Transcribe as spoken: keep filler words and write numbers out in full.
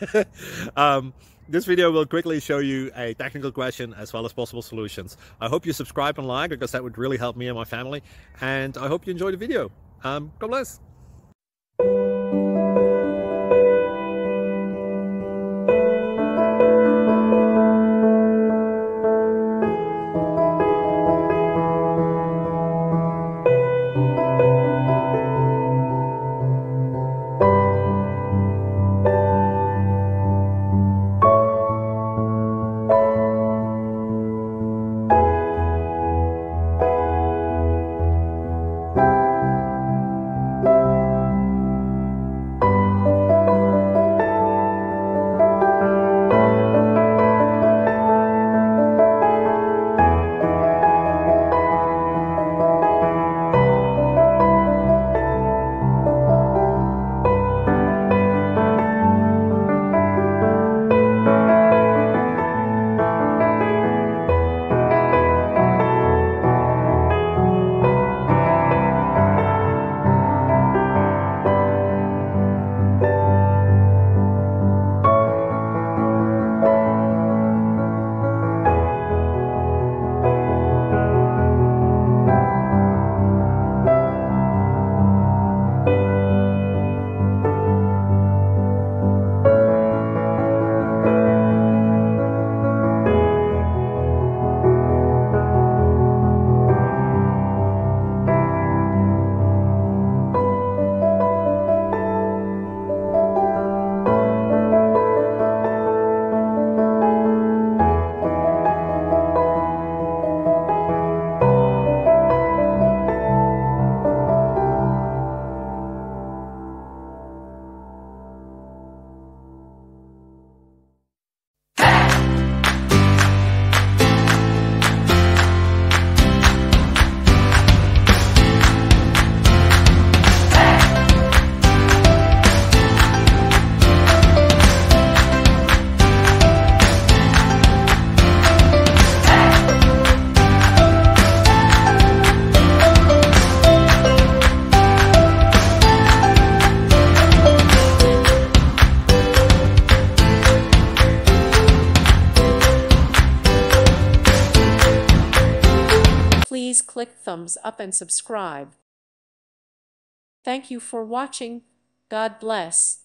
um, this video will quickly show you a technical question as well as possible solutions. I hope you subscribe and like, because that would really help me and my family. And I hope you enjoy the video. Um, God bless. Please click thumbs up and subscribe. Thank you for watching. God bless.